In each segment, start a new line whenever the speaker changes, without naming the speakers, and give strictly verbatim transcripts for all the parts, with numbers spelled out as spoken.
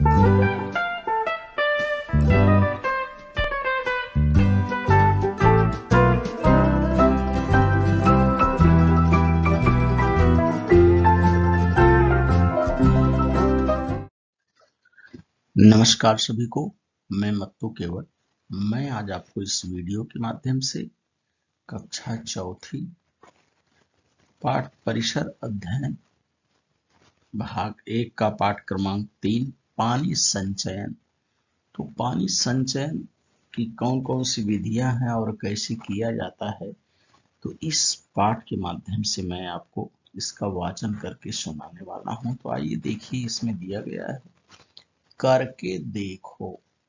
नमस्कार सभी को, मैं मत्तू केवट। मैं आज आपको इस वीडियो के माध्यम से कक्षा चौथी पाठ परिसर अध्ययन भाग एक का पाठ क्रमांक तीन पानी संचयन। तो पानी संचयन की कौन कौन सी विधियां हैं और कैसे किया जाता है, तो इस पाठ के माध्यम से मैं आपको इसका वाचन करके सुनाने वाला हूं। तो आइए देखिए, इसमें दिया गया है, करके देखो।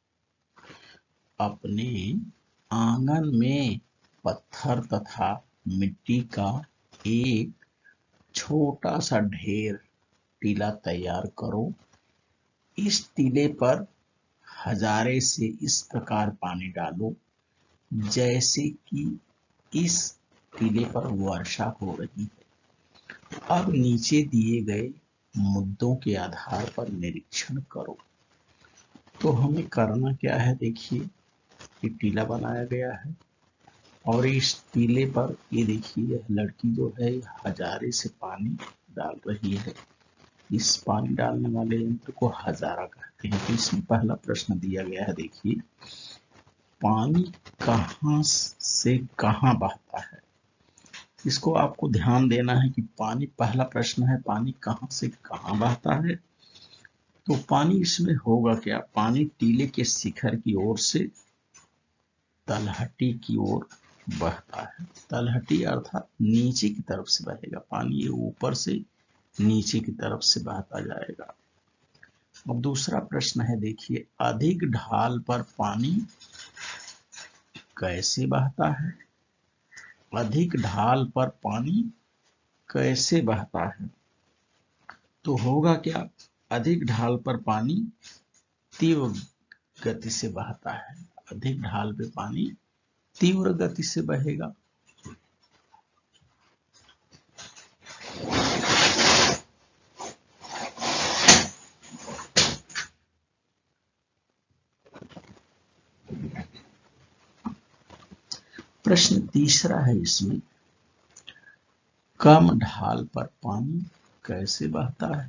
अपने आंगन में पत्थर तथा मिट्टी का एक छोटा सा ढेर टीला तैयार करो। इस टीले पर हजारे से इस प्रकार पानी डालो जैसे कि इस टीले पर वर्षा हो रही है। अब नीचे दिए गए मुद्दों के आधार पर निरीक्षण करो। तो हमें करना क्या है, देखिए, ये टीला बनाया गया है और इस टीले पर ये देखिए, यह लड़की जो है हजारे से पानी डाल रही है। इस पानी डालने वाले यंत्र को हजारा कहते हैं। तो इसमें पहला प्रश्न दिया गया है, देखिए, पानी कहां से कहां बहता है। इसको आपको ध्यान देना है कि पानी, पहला प्रश्न है, पानी कहां से कहां बहता है। तो पानी इसमें होगा क्या, पानी टीले के शिखर की ओर से तलहटी की ओर बहता है। तलहटी अर्थात नीचे की तरफ से बहेगा पानी, ये ऊपर से नीचे की तरफ से बहता जाएगा। अब दूसरा प्रश्न है, देखिए, अधिक ढाल पर पानी कैसे बहता है। अधिक ढाल पर पानी कैसे बहता है, तो होगा क्या, अधिक ढाल पर पानी तीव्र गति से बहता है। अधिक ढाल पे पानी तीव्र गति से बहेगा। प्रश्न तीसरा है इसमें, कम ढाल पर पानी कैसे बहता है।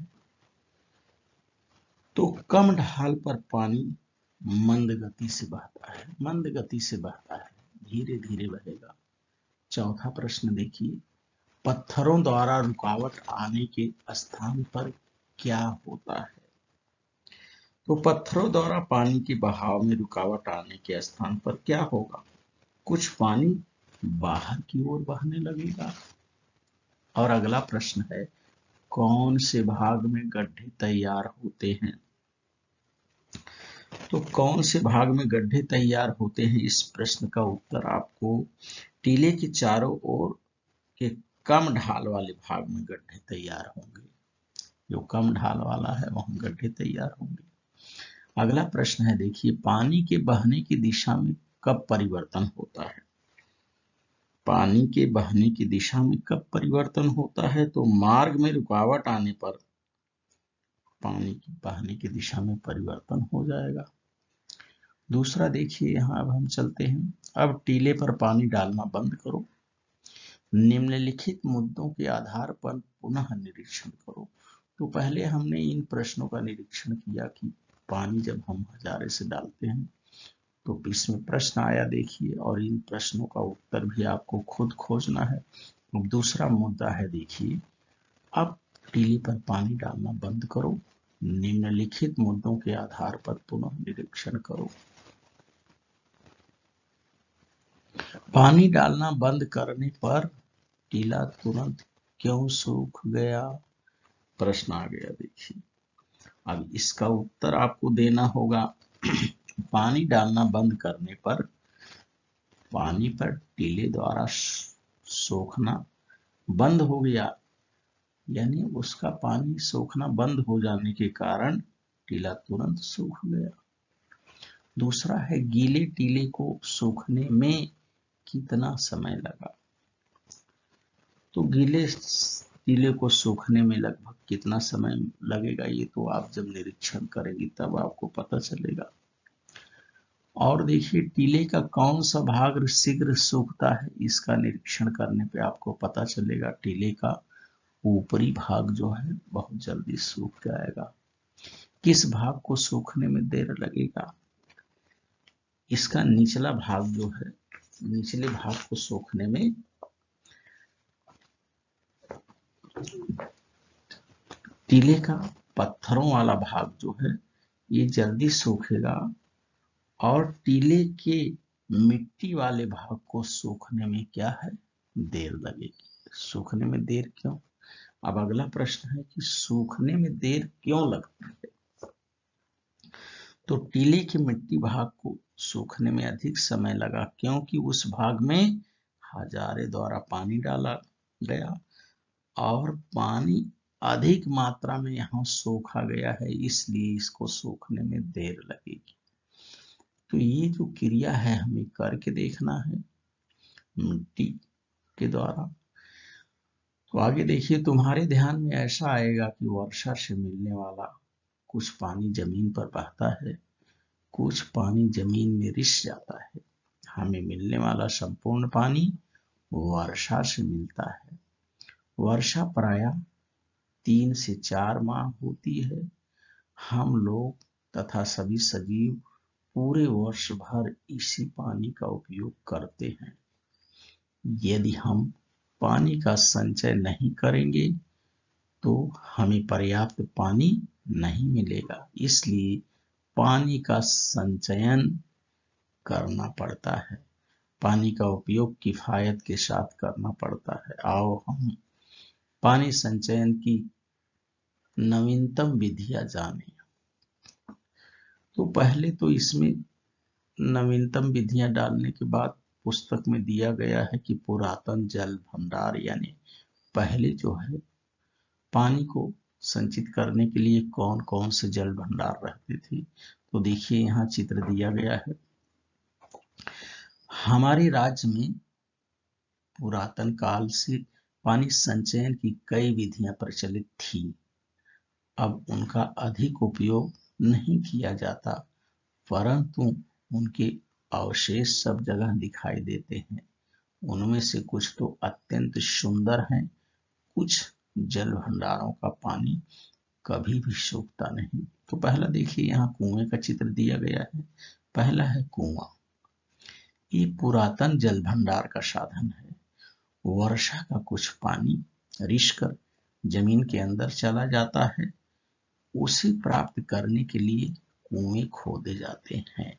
तो कम ढाल पर पानी मंद गति से बहता है। मंद गति से बहता है, धीरे धीरे बहेगा। चौथा प्रश्न देखिए, पत्थरों द्वारा रुकावट आने के स्थान पर क्या होता है। तो पत्थरों द्वारा पानी के बहाव में रुकावट आने के स्थान पर क्या होगा, कुछ पानी बाहर की ओर बहने लगेगा। और अगला प्रश्न है, कौन से भाग में गड्ढे तैयार होते हैं। तो कौन से भाग में गड्ढे तैयार होते हैं, इस प्रश्न का उत्तर आपको टीले के चारों ओर के कम ढाल वाले भाग में गड्ढे तैयार होंगे। जो कम ढाल वाला है वहां गड्ढे तैयार होंगे। अगला प्रश्न है, देखिए, पानी के बहने की दिशा में कब परिवर्तन होता है। पानी के बहने की दिशा में कब परिवर्तन होता है, तो मार्ग में रुकावट आने पर पानी की बहने की दिशा में परिवर्तन हो जाएगा। दूसरा देखिए, यहां अब हम चलते हैं, अब टीले पर पानी डालना बंद करो। निम्नलिखित मुद्दों के आधार पर पुनः निरीक्षण करो। तो पहले हमने इन प्रश्नों का निरीक्षण किया कि पानी जब हम हजारे से डालते हैं तो इसमें प्रश्न आया, देखिए, और इन प्रश्नों का उत्तर भी आपको खुद खोजना है। अब दूसरा मुद्दा है, देखिए, अब टीले पर पानी डालना बंद करो। निम्नलिखित मुद्दों के आधार पर पुनः निरीक्षण करो। पानी डालना बंद करने पर टीला तुरंत क्यों सूख गया, प्रश्न आ गया। देखिए, अब इसका उत्तर आपको देना होगा। पानी डालना बंद करने पर पानी पर टीले द्वारा सोखना बंद हो गया, यानी उसका पानी सोखना बंद हो जाने के कारण टीला तुरंत सूख गया। दूसरा है, गीले टीले को सूखने में कितना समय लगा। तो गीले टीले को सूखने में लगभग कितना समय लगेगा, ये तो आप जब निरीक्षण करेंगे तब आपको पता चलेगा। और देखिए टीले का कौन सा भाग शीघ्र सूखता है, इसका निरीक्षण करने पे आपको पता चलेगा। टीले का ऊपरी भाग जो है बहुत जल्दी सूख जाएगा। किस भाग को सूखने में देर लगेगा, इसका निचला भाग जो है, निचले भाग को सूखने में टीले का पत्थरों वाला भाग जो है ये जल्दी सूखेगा, और टीले के मिट्टी वाले भाग को सूखने में क्या है, देर लगेगी। सूखने में देर क्यों? अब अगला प्रश्न है कि सूखने में देर क्यों लगती है। तो टीले के मिट्टी भाग को सूखने में अधिक समय लगा क्योंकि उस भाग में हजारे द्वारा पानी डाला गया और पानी अधिक मात्रा में यहाँ सोखा गया है, इसलिए इसको सूखने में देर लगेगी। तो ये जो क्रिया है हमें करके देखना है मिट्टी के द्वारा। तो आगे देखिए, तुम्हारे ध्यान में ऐसा आएगा कि वर्षा से मिलने वाला कुछ पानी जमीन पर बहता है, कुछ पानी जमीन में रिस जाता है। हमें मिलने वाला संपूर्ण पानी वर्षा से मिलता है। वर्षा प्रायः तीन से चार माह होती है। हम लोग तथा सभी सजीव पूरे वर्ष भर इसी पानी का उपयोग करते हैं। यदि हम पानी का संचय नहीं करेंगे तो हमें पर्याप्त पानी नहीं मिलेगा, इसलिए पानी का संचयन करना पड़ता है। पानी का उपयोग किफायत के साथ करना पड़ता है। आओ हम पानी संचयन की नवीनतम विधियां जाने। तो पहले तो इसमें नवीनतम विधियां डालने के बाद पुस्तक में दिया गया है कि पुरातन जल भंडार, यानी पहले जो है पानी को संचित करने के लिए कौन कौन से जल भंडार रहते थे। तो देखिए यहाँ चित्र दिया गया है। हमारे राज्य में पुरातन काल से पानी संचयन की कई विधियां प्रचलित थी। अब उनका अधिक उपयोग नहीं किया जाता, परंतु उनके अवशेष सब जगह दिखाई देते हैं। उनमें से कुछ तो अत्यंत सुंदर हैं। कुछ जल भंडारों का पानी कभी भी सूखता नहीं। तो पहला देखिए, यहाँ कुएं का चित्र दिया गया है। पहला है कुआं। ये पुरातन जल भंडार का साधन है। वर्षा का कुछ पानी रिसकर जमीन के अंदर चला जाता है। उसे प्राप्त करने के लिए कुएं खोदे जाते हैं।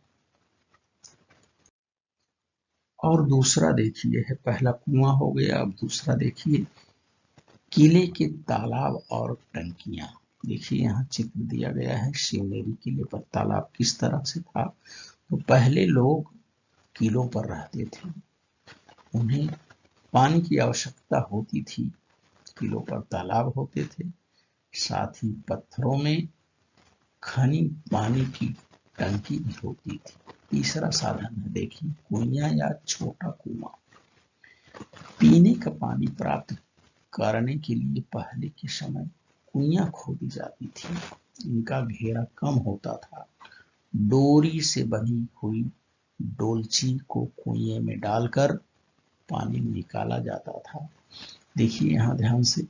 और दूसरा देखिए है, पहला कुआं हो गया। अब दूसरा देखिए, किले के तालाब और टंकियां। देखिए यहाँ चित्र दिया गया है। शिवनेरी किले पर तालाब किस तरह से था। तो पहले लोग किलों पर रहते थे, उन्हें पानी की आवश्यकता होती थी। किलों पर तालाब होते थे, साथ ही पत्थरों में खनी पानी की टंकी भी होती थी। तीसरा साधन है देखिए, कुइयां या छोटा कुआं। पीने का पानी प्राप्त करने के लिए पहले के समय कुइयां खोदी जाती थी। इनका घेरा कम होता था। डोरी से बनी हुई डोलची को कुएं में डालकर पानी निकाला जाता था। देखिए यहाँ ध्यान से,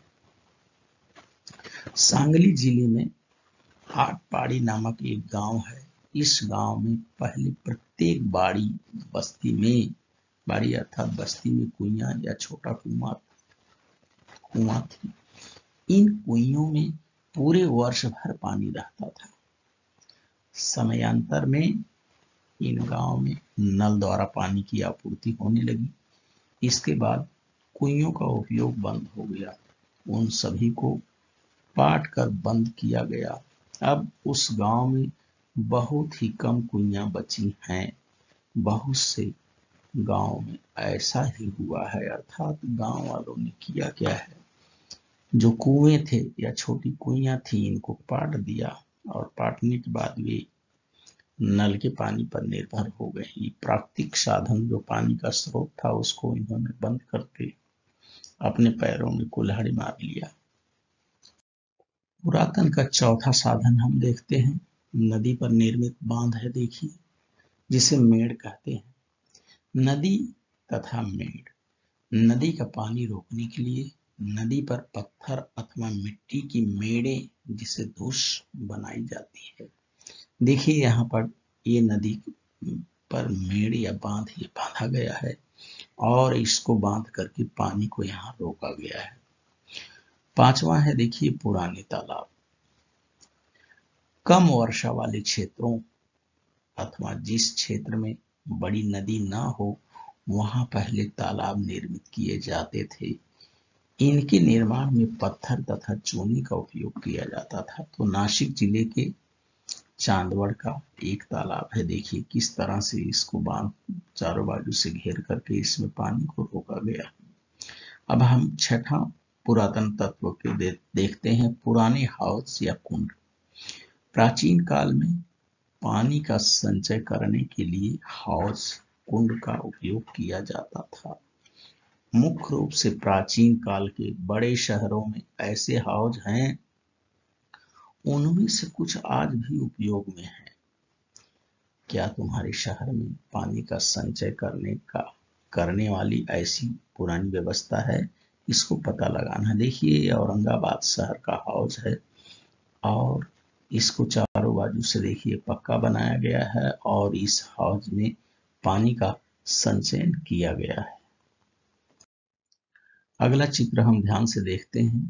सांगली जिले में आटपाड़ी नामक एक गांव है। इस गांव में पहले प्रत्येक बाड़ी बस्ती में बाड़ी अर्थात बस्ती में कुइयां या छोटा कुआं कुआं थी। इन कुइयों में पूरे वर्ष भर पानी रहता था। समयांतर में इन गांव में नल द्वारा पानी की आपूर्ति होने लगी। इसके बाद कुइयों का उपयोग बंद हो गया। उन सभी को पाट कर बंद किया गया। अब उस गांव में बहुत ही कम कुइयां बची हैं। बहुत से गांव में ऐसा ही हुआ है, अर्थात गांव वालों ने किया क्या है, जो कुएं थे या छोटी कुइयां थी इनको पाट दिया, और पाटने के बाद वे नल के पानी पर निर्भर हो गए। ये प्राकृतिक साधन जो पानी का स्रोत था उसको इन्होंने बंद करके अपने पैरों में कुल्हाड़ी मार लिया। पुरातन का चौथा साधन हम देखते हैं, नदी पर निर्मित बांध है, देखिए, जिसे मेड़ कहते हैं। नदी तथा मेड़, नदी का पानी रोकने के लिए नदी पर पत्थर अथवा मिट्टी की मेड़ें, जिसे धूस बनाई जाती है। देखिए यहाँ पर ये नदी पर मेड़ या बांध ये बांधा गया है और इसको बांध करके पानी को यहाँ रोका गया है। पांचवा है, देखिए, पुराने तालाब। कम वर्षा वाले क्षेत्रों अथवा जिस क्षेत्र में बड़ी नदी ना हो, वहां पहले तालाब निर्मित किए जाते थे। इनके निर्माण में पत्थर तथा चूने का उपयोग किया जाता था। तो नासिक जिले के चांदवड़ का एक तालाब है, देखिए किस तरह से इसको बांध चारों बाजू से घेर करके इसमें पानी को रोका गया। अब हम छठा पुरातन तत्व के दे, देखते हैं, पुराने हौज या कुंड। प्राचीन काल में पानी का संचय करने के लिए हौज, कुंड का उपयोग किया जाता था। मुख्य रूप से प्राचीन काल के बड़े शहरों में ऐसे हौज हैं, उनमें से कुछ आज भी उपयोग में है। क्या तुम्हारे शहर में पानी का संचय करने का करने वाली ऐसी पुरानी व्यवस्था है? इसको पता लगाना। देखिए औरंगाबाद शहर का हौज है और इसको चारों बाजू से देखिए पक्का बनाया गया है और इस हौज में पानी का संचयन किया गया है। अगला चित्र हम ध्यान से देखते हैं।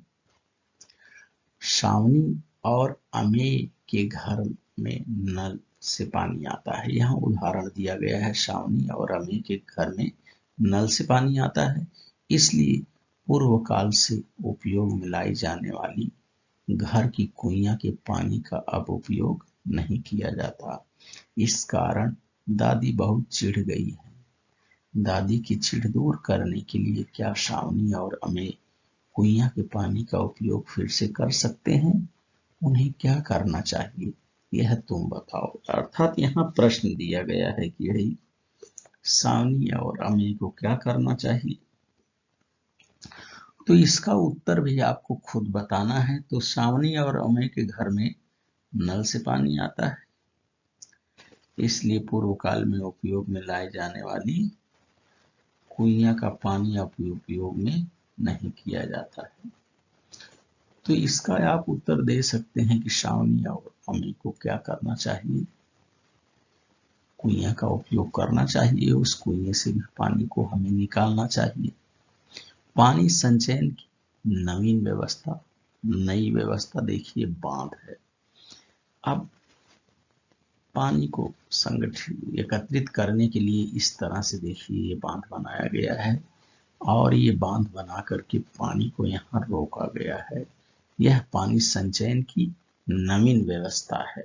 सावनी और अमेय के घर में नल से पानी आता है। यहाँ उदाहरण दिया गया है, सावनी और अमेय के घर में नल से पानी आता है, इसलिए पूर्व काल से उपयोग में लाई जाने वाली घर की कुइयां के पानी का अब उपयोग नहीं किया जाता। इस कारण दादी बहुत चिढ़ गई है। दादी की चिढ़ दूर करने के लिए क्या सावनी और अमेय कुइयां के पानी का उपयोग फिर से कर सकते हैं? उन्हें क्या करना चाहिए, यह तुम बताओ। अर्थात यहाँ प्रश्न दिया गया है कि भाई सावनी और अमेय को क्या करना चाहिए, तो इसका उत्तर भी आपको खुद बताना है। तो सावनी और अमेय के घर में नल से पानी आता है, इसलिए पूर्व काल में उपयोग में लाए जाने वाली कुइयां का पानी अब उपयोग में नहीं किया जाता है। तो इसका आप उत्तर दे सकते हैं कि सावनी और अमेय को क्या करना चाहिए। कुइयां का उपयोग करना चाहिए, उस कुएं से भी पानी को हमें निकालना चाहिए। पानी संचयन की नवीन व्यवस्था, नई व्यवस्था देखिए बांध है। अब पानी को संगठित एकत्रित करने के लिए इस तरह से देखिए ये बांध बनाया गया है और ये बांध बना करके पानी को यहाँ रोका गया है। यह पानी संचयन की नवीन व्यवस्था है।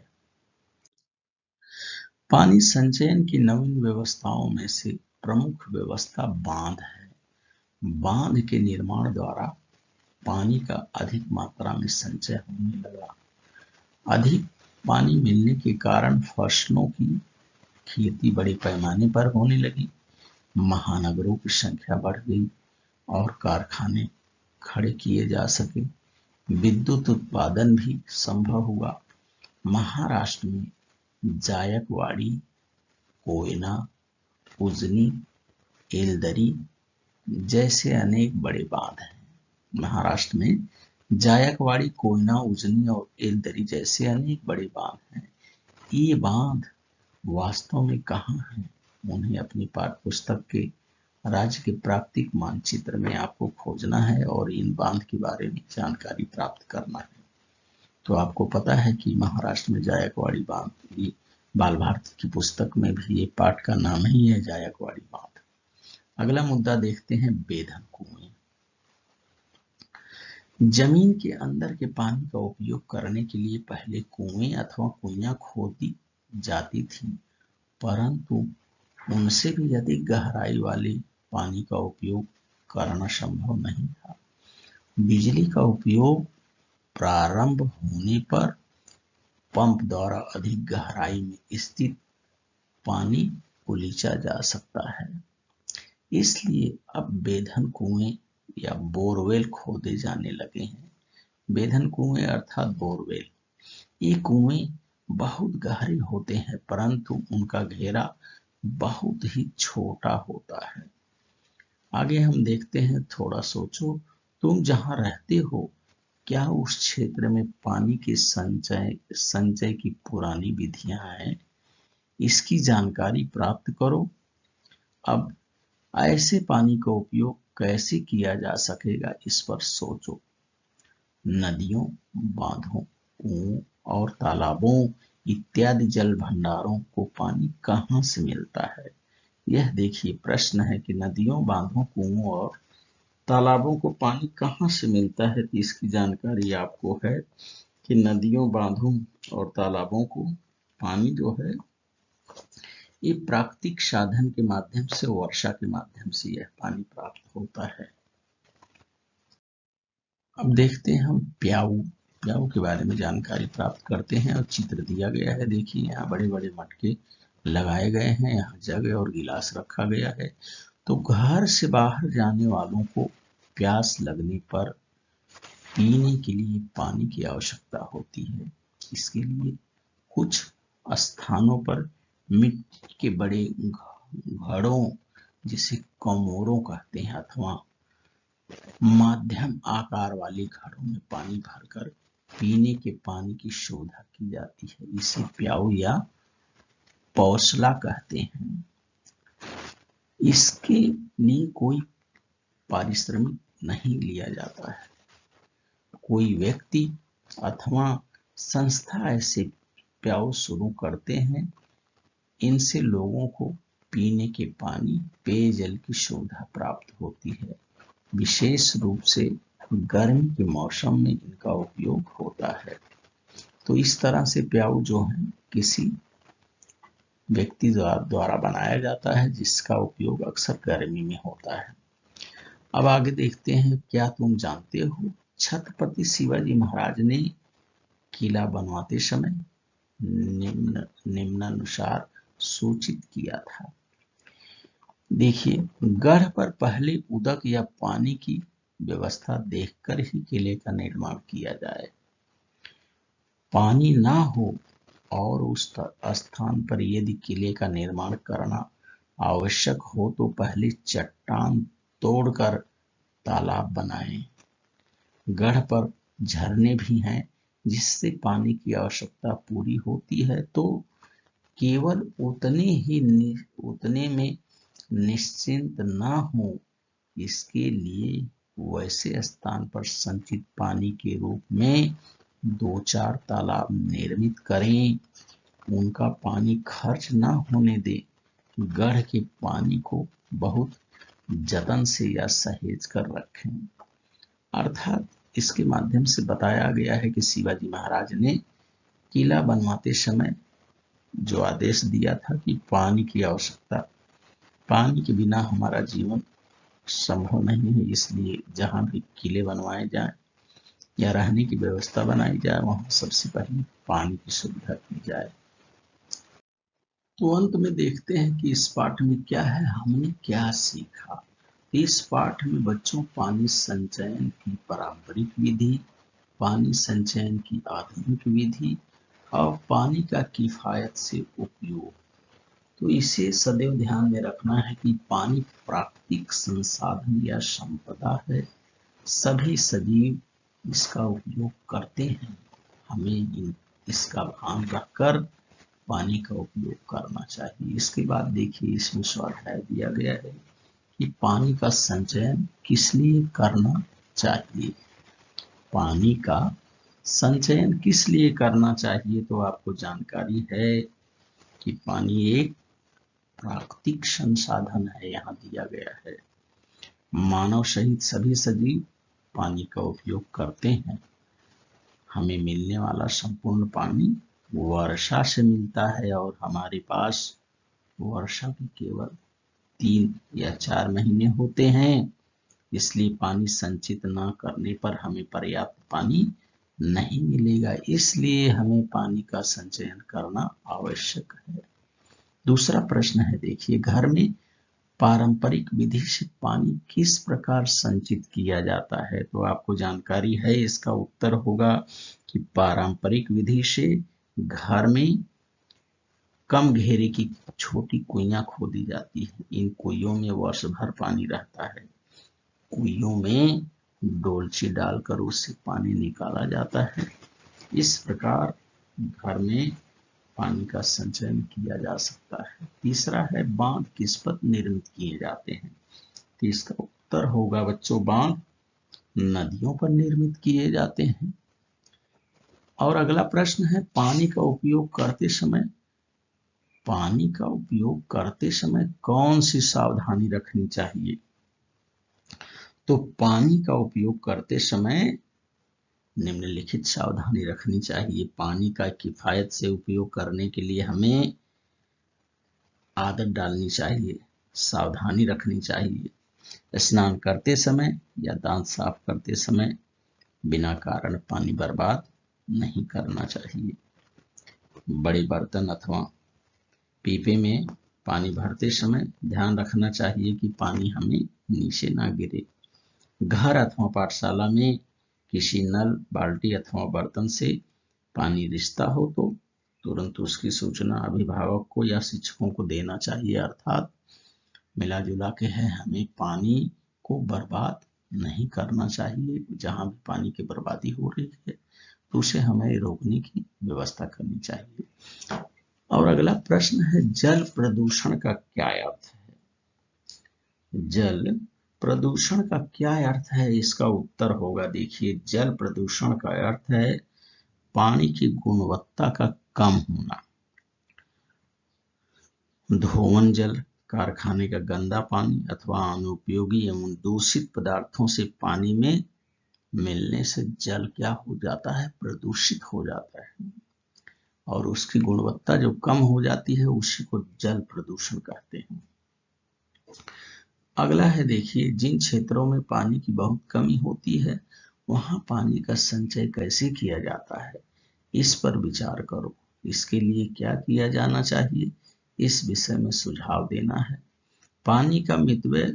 पानी संचयन की नवीन व्यवस्थाओं में से प्रमुख व्यवस्था बांध है। बांध के निर्माण द्वारा पानी का अधिक मात्रा में संचय होने लगा। अधिक पानी मिलने के कारण फसलों की खेती बड़े पैमाने पर होने लगी, महानगरों की संख्या बढ़ गई और कारखाने खड़े किए जा सके, विद्युत उत्पादन भी संभव हुआ। महाराष्ट्र में जायकवाड़ी, कोयना, उजनी, एलदरी जैसे अनेक बड़े बांध हैं। महाराष्ट्र में जायकवाड़ी, कोयना, उजनी और एलदरी जैसे अनेक बड़े बांध हैं। ये बांध वास्तव में कहाँ हैं, उन्हें अपनी पाठ्य पुस्तक के राज्य के प्राकृतिक मानचित्र में आपको खोजना है और इन बांध के बारे में जानकारी प्राप्त करना है। तो आपको पता है कि महाराष्ट्र में जायकवाड़ी बांध, ये बाल भारती की पुस्तक में भी ये पाठ का नाम ही है, जायकवाड़ी बांध। अगला मुद्दा देखते हैं, बेधन कुएं। जमीन के अंदर के पानी का उपयोग करने के लिए पहले कुएं अथवा कुइयां खोदी जाती थी, परंतु उनसे भी अधिक गहराई वाले पानी का उपयोग करना संभव नहीं था। बिजली का उपयोग प्रारंभ होने पर पंप द्वारा अधिक गहराई में स्थित पानी को लीचा जा सकता है। इसलिए अब बेधन कुएं या बोरवेल खोदे जाने लगे हैं। बेधन कुएं अर्थात बोरवेल, ये कुएं बहुत गहरे होते हैं परंतु उनका घेरा बहुत ही छोटा होता है। आगे हम देखते हैं, थोड़ा सोचो, तुम जहां रहते हो क्या उस क्षेत्र में पानी के संचय संचय की पुरानी विधियां हैं? इसकी जानकारी प्राप्त करो। अब ऐसे पानी का उपयोग कैसे किया जा सकेगा, इस पर सोचो। नदियों, बांधों, कुओं और तालाबों इत्यादि जल भंडारों को पानी कहाँ से मिलता है? यह देखिए प्रश्न है कि नदियों, बांधों, कुओं और तालाबों को पानी कहाँ से मिलता है। तो इसकी जानकारी आपको है कि नदियों, बांधों और तालाबों को पानी जो है ये प्राकृतिक साधन के माध्यम से, वर्षा के माध्यम से यह पानी प्राप्त होता है। अब देखते हैं हम प्याऊ प्याऊ के बारे में जानकारी प्राप्त करते हैं और चित्र दिया गया है। देखिए यहाँ बड़े बड़े मटके लगाए गए हैं, यहाँ जग और गिलास रखा गया है। तो घर से बाहर जाने वालों को प्यास लगने पर पीने के लिए पानी की आवश्यकता होती है। इसके लिए कुछ स्थानों पर मिट्टी के बड़े घड़ों, जिसे कमोरों कहते हैं, अथवा माध्यम आकार वाले घड़ों में पानी भरकर पीने के पानी की शोधा की जाती है। इसे प्याऊ या पौसला कहते हैं। इसके लिए कोई पारिश्रमिक नहीं लिया जाता है। कोई व्यक्ति अथवा संस्था ऐसे प्याऊ शुरू करते हैं, इनसे लोगों को पीने के पानी, पेयजल की सुविधा प्राप्त होती है। विशेष रूप से गर्मी के मौसम में इनका उपयोग होता है। तो इस तरह से प्याऊ जो है किसी व्यक्ति द्वारा बनाया जाता है, जिसका उपयोग अक्सर गर्मी में होता है। अब आगे देखते हैं, क्या तुम जानते हो छत्रपति शिवाजी महाराज ने किला बनवाते समय निम्न निम्नानुसार सूचित किया था। देखिए, गढ़ पर पहले उदक या पानी की व्यवस्था देखकर ही किले का निर्माण किया जाए। पानी ना हो और उस स्थान पर यदि किले का निर्माण करना आवश्यक हो तो पहले चट्टान तोड़कर तालाब बनाएं। गढ़ पर झरने भी हैं जिससे पानी की आवश्यकता पूरी होती है, तो केवल उतने ही उतने में निश्चिंत ना हो, इसके लिए वैसे स्थान पर संचित पानी के रूप में दो चार तालाब निर्मित करें। उनका पानी खर्च ना होने दे। गढ़ के पानी को बहुत जतन से या सहेज कर रखें। अर्थात इसके माध्यम से बताया गया है कि शिवाजी महाराज ने किला बनवाते समय जो आदेश दिया था कि पानी की आवश्यकता, पानी के बिना हमारा जीवन संभव नहीं है, इसलिए जहां भी किले बनवाए जाए या रहने की व्यवस्था बनाई जाए, वहां सबसे पहले पानी की सुविधा की जाए। तो अंत में देखते हैं कि इस पाठ में क्या है, हमने क्या सीखा। इस पाठ में बच्चों पानी संचयन की पारंपरिक विधि, पानी संचयन की आधुनिक विधि और पानी का किफायत से उपयोग, तो इसे सदैव ध्यान में रखना है कि पानी प्राकृतिक संसाधन या संपदा है। सभी सजीव इसका उपयोग करते हैं। हमें इसका भान रखकर पानी का उपयोग करना चाहिए। इसके बाद देखिए, इसमें स्वाध्याय दिया गया है कि पानी का संचयन किस लिए करना चाहिए। पानी का संचयन किस लिए करना चाहिए, तो आपको जानकारी है कि पानी एक प्राकृतिक संसाधन है, यहाँ दिया गया है। मानव सहित सभी सजीव पानी का उपयोग करते हैं। हमें मिलने वाला संपूर्ण पानी वर्षा से मिलता है और हमारे पास वर्षा भी केवल तीन या चार महीने होते हैं, इसलिए पानी संचित न करने पर हमें पर्याप्त पानी नहीं मिलेगा। इसलिए हमें पानी का संचयन करना आवश्यक है। दूसरा प्रश्न है, देखिए, घर में पारंपरिक विधि से पानी किस प्रकार संचित किया जाता है? तो आपको जानकारी है, इसका उत्तर होगा कि पारंपरिक विधि से घर में कम घेरे की छोटी कुइयां खोदी जाती है। इन कुइयों में वर्ष भर पानी रहता है। कुइयों में डोलची डालकर उससे पानी निकाला जाता है। इस प्रकार घर में पानी का संचयन किया जा सकता है। तीसरा है, बांध किस पर निर्मित किए जाते हैं? तो इसका उत्तर होगा बच्चों, बांध नदियों पर निर्मित किए जाते हैं। और अगला प्रश्न है, पानी का उपयोग करते समय पानी का उपयोग करते समय कौन सी सावधानी रखनी चाहिए? तो पानी का उपयोग करते समय निम्नलिखित सावधानी रखनी चाहिए। पानी का किफायत से उपयोग करने के लिए हमें आदत डालनी चाहिए, सावधानी रखनी चाहिए। स्नान करते समय या दांत साफ करते समय बिना कारण पानी बर्बाद नहीं करना चाहिए। बड़े बर्तन अथवा पीपे में पानी भरते समय ध्यान रखना चाहिए कि पानी हमें नीचे ना गिरे। घर अथवा पाठशाला में किसी नल, बाल्टी अथवा बर्तन से पानी रिसता हो तो तुरंत उसकी सूचना अभिभावक को या शिक्षकों को देना चाहिए। अर्थात मिला जुला के है, हमें पानी को बर्बाद नहीं करना चाहिए। जहां भी पानी की बर्बादी हो रही है तो उसे हमें रोकने की व्यवस्था करनी चाहिए। और अगला प्रश्न है, जल प्रदूषण का क्या अर्थ है? जल प्रदूषण का क्या अर्थ है? इसका उत्तर होगा, देखिए, जल प्रदूषण का अर्थ है पानी की गुणवत्ता का कम होना। धोवन जल, कारखाने का गंदा पानी अथवा अनुपयोगी एवं दूषित पदार्थों से पानी में मिलने से जल क्या हो जाता है? प्रदूषित हो जाता है और उसकी गुणवत्ता जो कम हो जाती है उसी को जल प्रदूषण कहते हैं। अगला है, देखिए, जिन क्षेत्रों में पानी की बहुत कमी होती है वहां पानी का संचय कैसे किया जाता है? इस पर विचार करो। इसके लिए क्या किया जाना चाहिए, इस विषय में सुझाव देना है। पानी का मितव्यय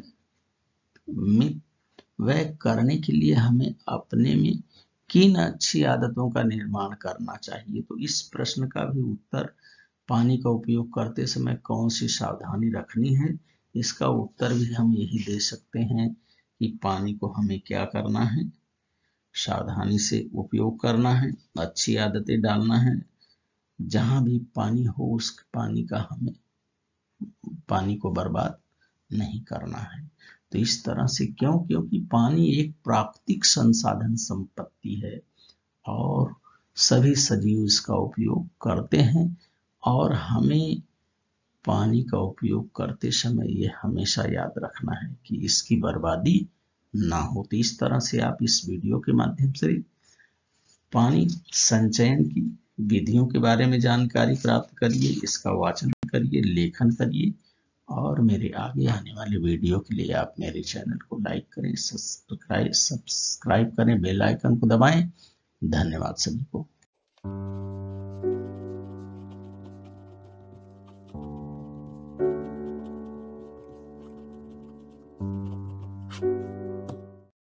मितव्यय करने के लिए हमें अपने में किन अच्छी आदतों का निर्माण करना चाहिए? तो इस प्रश्न का भी उत्तर, पानी का उपयोग करते समय कौन सी सावधानी रखनी है, इसका उत्तर भी हम यही दे सकते हैं कि पानी को हमें क्या करना है, सावधानी से उपयोग करना है, अच्छी आदतें डालना है। जहां भी पानी हो उस पानी का हमें पानी को बर्बाद नहीं करना है। तो इस तरह से, क्यों? क्योंकि पानी एक प्राकृतिक संसाधन संपत्ति है और सभी सजीव इसका उपयोग करते हैं और हमें पानी का उपयोग करते समय ये हमेशा याद रखना है कि इसकी बर्बादी ना हो। तो इस तरह से आप इस वीडियो के माध्यम से पानी संचयन की विधियों के बारे में जानकारी प्राप्त करिए, इसका वाचन करिए, लेखन करिए और मेरे आगे आने वाले वीडियो के लिए आप मेरे चैनल को लाइक करें, सब्सक्राइब सब्सक्राइब करें, बेल आइकन को दबाएं। धन्यवाद सभी को।